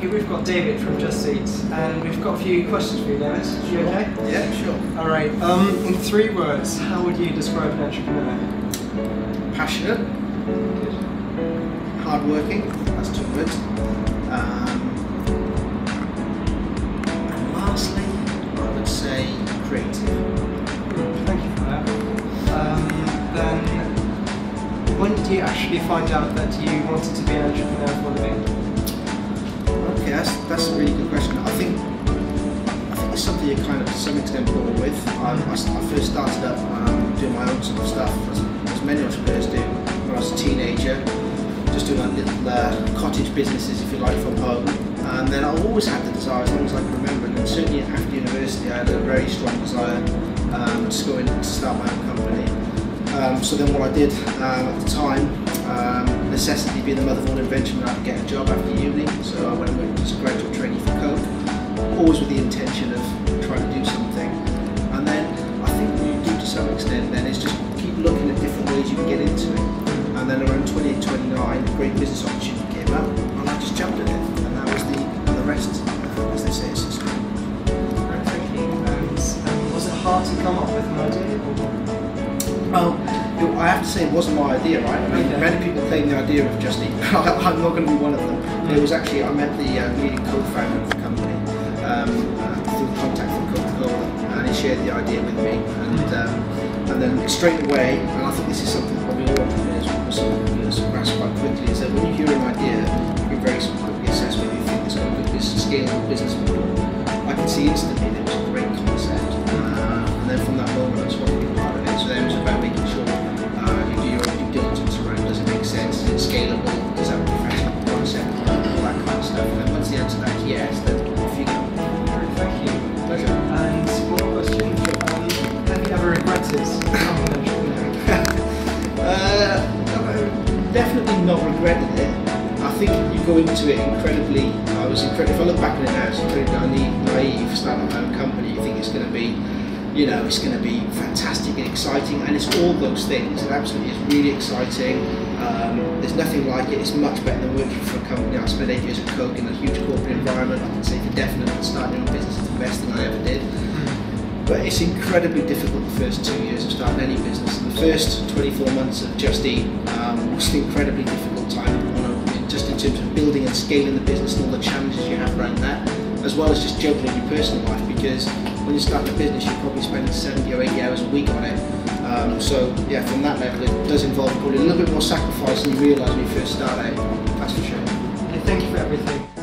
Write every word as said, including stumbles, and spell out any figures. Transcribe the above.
here we've got David from JustEat, and we've got a few questions for you, David. Are you okay? Yeah, sure. All right. Um, in three words, how would you describe an entrepreneur? Passionate. Good. Hardworking. That's two words. Um, and lastly, I would say creative. Thank you for that. Um, then, when did you actually find out that you wanted to be an entrepreneur for a living? Okay, that's, that's a really good question. I think I think it's something you're kind of to some extent born with. Um, I, I first started up um, doing my own sort of stuff, as, as many entrepreneurs do, when I was a teenager, just doing like little uh, cottage businesses, if you like, from home. And then I always had the desire, as long as I can remember, and then certainly after university I had a very strong desire um, to go in to start my own company. Um, so then what I did um, at the time, um, necessity being the mother of all invention, I had to get a job after uni, so I went and went as a graduate trainee for Coke, always with the intention of trying to do something. And then I think what you do to some extent then is just keep looking at different ways you can get into it. And then around twenty-eight, twenty-nine, a great business opportunity came up, and I just jumped at it, and that was the, and the rest, as they say, is history. Great, thank you. And um, was it hard to come up with an idea? Or? Well, I have to say it wasn't my idea, right? I mean, okay. Many people claim the idea of JustEat. I'm not going to be one of them. It was actually, I met the uh, leading co-founder of the company um, uh, through contact from Coca-Cola, and he shared the idea with me. And um, and then straight away, and I think this is something probably all entrepreneurs will sort of grasp quite quickly, is that when you hear an idea, you can very sort of quickly assess whether you think it's got a good business, scalable business model. I can see instantly that it was a great concept. Uh, and then from that moment, I just wanted to be part of it. So then it was about making sure uh, you do your own due diligence around, does it make sense, is it scalable, does that have a professional concept, all that kind of stuff. And then once the answer to that is yes, then off you go. Thank you. Pleasure. And one more question. Um, have you ever regretted becoming an entrepreneur? uh, definitely not regretted it. I think you go into it incredibly, I was incredible, if I look back on it now, it's incredibly naive, starting my own company. You think it's going to be, you know, it's going to be fantastic and exciting, and it's all those things. It absolutely is really exciting. Um, there's nothing like it. It's much better than working for a company. I spent eight years at Coke in a huge corporate environment. I can say for definite that starting your own business is the best thing I ever did. But it's incredibly difficult the first two years of starting any business. And the first twenty-four months of JustEat um, was an incredibly difficult time, just in terms of building and scaling the business and all the challenges you have around that, as well as just juggling your personal life, because when you're starting a business you're probably spending seventy or eighty hours a week on it. Um, so yeah, from that level it does involve probably a little bit more sacrifice than you realise when you first start out, that's for sure. Okay, thank you for everything.